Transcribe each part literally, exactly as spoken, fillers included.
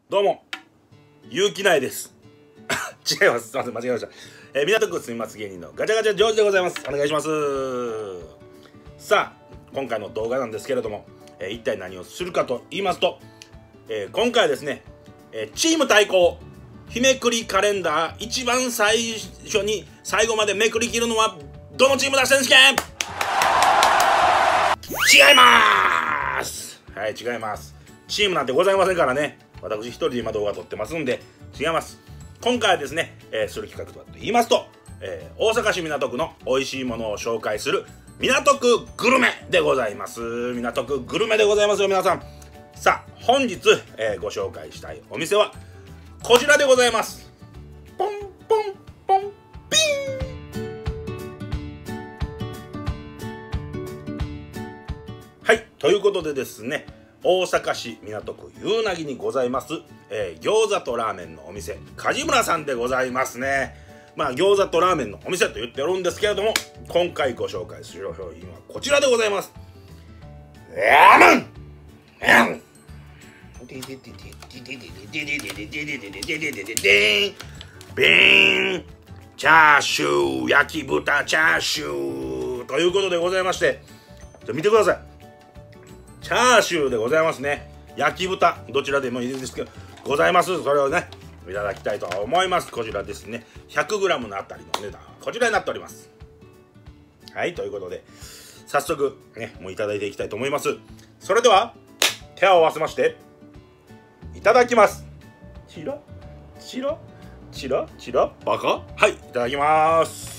どうも、ゆうきないです。違います。すみません、間違えました。えー、港区住みます芸人のガチャガチャジョージでございます。お願いします。さあ、今回の動画なんですけれども、えー、一体何をするかと言いますと、えー、今回はですね、えー、チーム対抗日めくりカレンダー一番最初に最後までめくり切るのはどのチームだ選手権。違いまーす。はい、違います。チームなんてございませんからね。私一人で今動画撮ってますんで違います。今回はですね、えー、する企画とはと言いますと、えー、大阪市港区の美味しいものを紹介する港区グルメでございます。港区グルメでございますよ皆さん。さあ本日、えー、ご紹介したいお店はこちらでございます。ポンポンポンピン。はい、ということでですね、大阪市港区夕凪にございます、えー、餃子とラーメンのお店梶村さんでございますね。まあ餃子とラーメンのお店と言っておるんですけれども、今回ご紹介する商品はこちらでございます。ラーメンビーンチャーシュー焼き豚チャーシューということでございまして、見てください。チャーシューでございますね。焼き豚どちらでもいいですけどございます。それをねいただきたいと思います。こちらですね ひゃくグラム のあたりのお値段こちらになっております。はい、ということで早速ねもういただいていきたいと思います。それでは手を合わせましていただきます。チラチラチラチラバカ。はい、いただきます。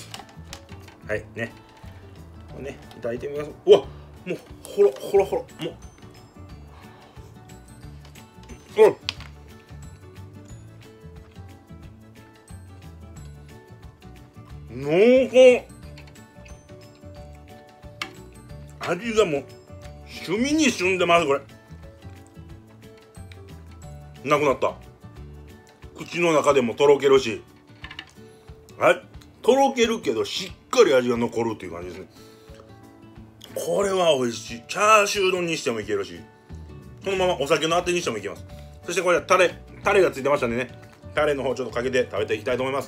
はいねこれねいただいてみます。うわもうほろほろほろもううん濃厚。味がもう趣味に旬でます。これなくなった。口の中でもとろけるし、はい、とろけるけどしっかり味が残るっていう感じですね。これは美味しい。チャーシュー丼にしてもいけるし、このままお酒のあてにしてもいけます。そしてこれはタレタレがついてましたんでね、タレの方ちょっとかけて食べていきたいと思います。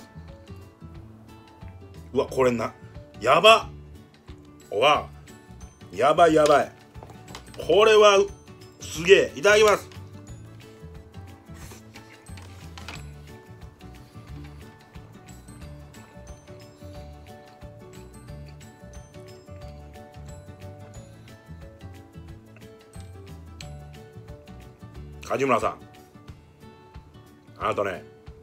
うわこれなやばわやばいやばい。これはすげえ。いただきます。梶村さん、あなたね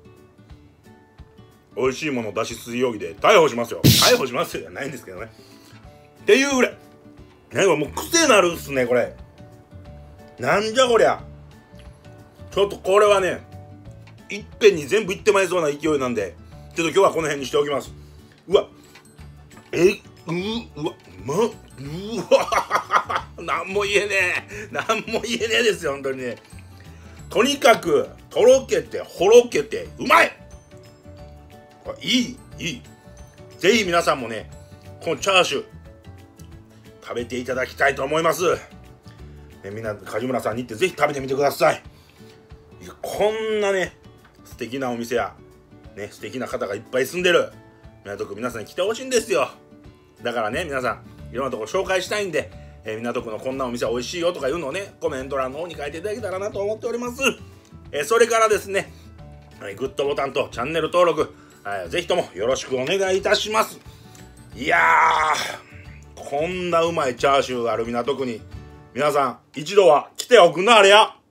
美味しいもの出しすぎ容疑で逮捕しますよ。逮捕しますよじゃないんですけどね。っていうぐらいなんかもう癖なるっすねこれ。なんじゃこりゃ。ちょっとこれはねいっぺんに全部いってまいそうな勢いなんで、ちょっと今日はこの辺にしておきます。うわえううわまうわなんも言えねえなんも言えねえですよ本当にね。とにかくとろけてほろけてうまい。これいいいい。ぜひ皆さんもねこのチャーシュー食べていただきたいと思います。ね、みんな梶村さんに行ってぜひ食べてみてください。いやこんなね素敵なお店やね素敵な方がいっぱい住んでる港区皆さんに来てほしいんですよ。だからね皆さんいろんなとこ紹介したいんで、えー、港区のこんなお店は美味しいよとかいうのをねコメント欄の方に書いていただけたらなと思っております。えー、それからですね、はい、グッドボタンとチャンネル登録、はい、ぜひともよろしくお願いいたします。いやーこんなうまいチャーシューがある港区に皆さん一度は来ておくなあれや。